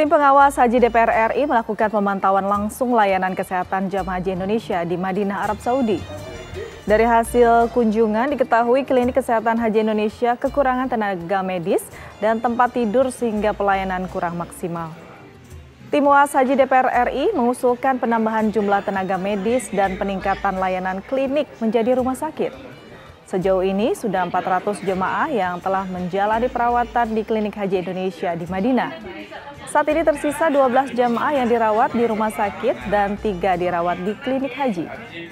Tim pengawas Haji DPR RI melakukan pemantauan langsung layanan kesehatan jamaah haji Indonesia di Madinah, Arab Saudi. Dari hasil kunjungan diketahui klinik kesehatan haji Indonesia kekurangan tenaga medis dan tempat tidur sehingga pelayanan kurang maksimal. Tim pengawas Haji DPR RI mengusulkan penambahan jumlah tenaga medis dan peningkatan layanan klinik menjadi rumah sakit. Sejauh ini sudah 400 jemaah yang telah menjalani perawatan di klinik haji Indonesia di Madinah. Saat ini tersisa 12 jemaah yang dirawat di rumah sakit dan 3 dirawat di klinik haji.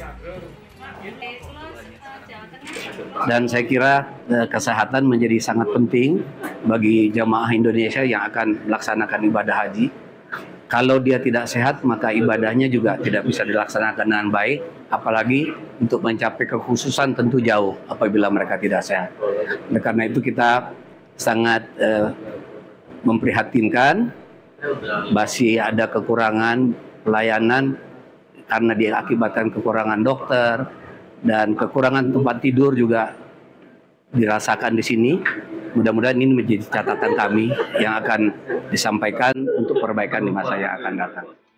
Dan saya kira kesehatan menjadi sangat penting bagi jemaah Indonesia yang akan melaksanakan ibadah haji. Kalau dia tidak sehat, maka ibadahnya juga tidak bisa dilaksanakan dengan baik. Apalagi untuk mencapai kekhususan tentu jauh apabila mereka tidak sehat. Oleh karena itu kita sangat memprihatinkan, masih ada kekurangan pelayanan karena diakibatkan kekurangan dokter dan kekurangan tempat tidur juga dirasakan di sini. Mudah-mudahan ini menjadi catatan kami yang akan disampaikan untuk perbaikan di masa yang akan datang.